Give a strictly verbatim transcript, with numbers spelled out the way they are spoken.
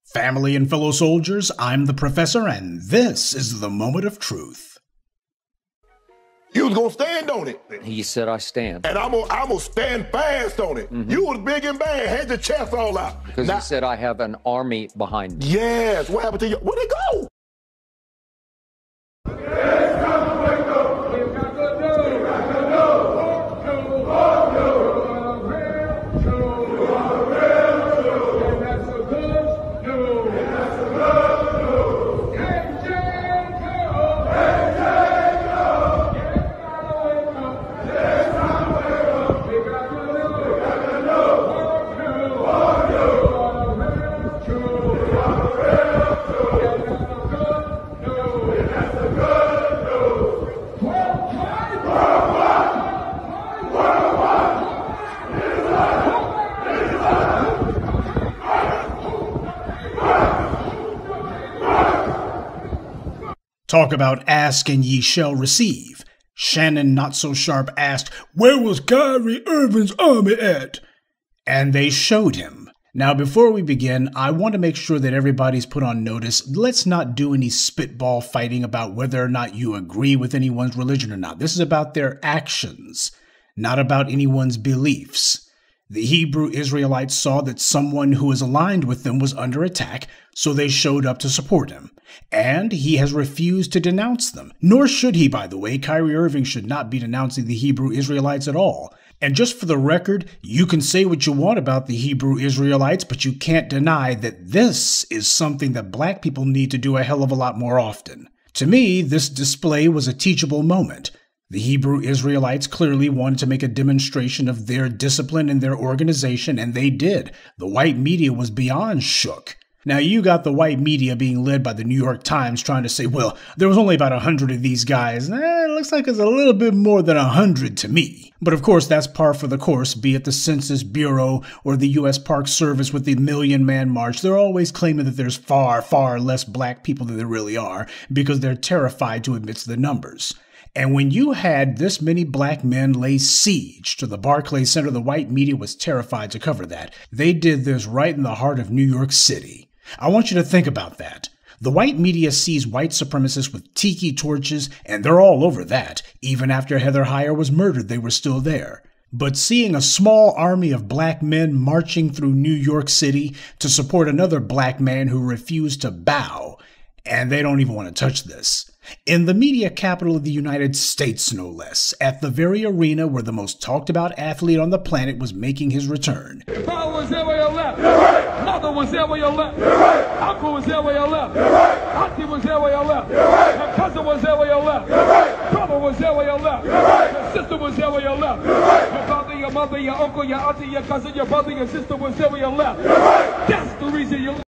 Family and fellow soldiers, I'm the Professor, and this is the moment of truth. You was gonna stand on it. He said I stand. And I'm gonna, I'm gonna stand fast on it. Mm-hmm. You was big and bad, had your chest all out. Because now, he said I have an army behind me. Yes, what happened to you? Where'd it go? Talk about ask and ye shall receive. Shannon Not So Sharp asked, "Where was Kyrie Irving's army at?" And they showed him. Now, before we begin, I want to make sure that everybody's put on notice. Let's not do any spitball fighting about whether or not you agree with anyone's religion or not. This is about their actions, not about anyone's beliefs. The Hebrew Israelites saw that someone who was aligned with them was under attack, so they showed up to support him. And he has refused to denounce them. Nor should he, by the way. Kyrie Irving should not be denouncing the Hebrew Israelites at all. And just for the record, you can say what you want about the Hebrew Israelites, but you can't deny that this is something that black people need to do a hell of a lot more often. To me, this display was a teachable moment. The Hebrew Israelites clearly wanted to make a demonstration of their discipline and their organization, and they did. The white media was beyond shook. Now, you got the white media being led by the New York Times trying to say, well, there was only about a hundred of these guys. Eh, it looks like it's a little bit more than a hundred to me. But of course, that's par for the course, be it the Census Bureau or the U S Park Service with the Million Man March. They're always claiming that there's far, far less black people than there really are because they're terrified to admit the numbers. And when you had this many black men lay siege to the Barclays Center, the white media was terrified to cover that. They did this right in the heart of New York City. I want you to think about that. The white media sees white supremacists with tiki torches, and they're all over that. Even after Heather Heyer was murdered, they were still there. But seeing a small army of black men marching through New York City to support another black man who refused to bow, and they don't even want to touch this. In the media capital of the United States, no less, at the very arena where the most talked about athlete on the planet was making his return. Father was there where you left. Right. Mother was there where you left. Right. Uncle was there where you left. Right. Auntie was there where you left. Right. Your cousin was there where you left. Right. Brother was there where you left. Right. Your sister was there where you left. Right. Your father, your mother, your uncle, your auntie, your cousin, your brother, your sister was there where you left. Right. That's the reason you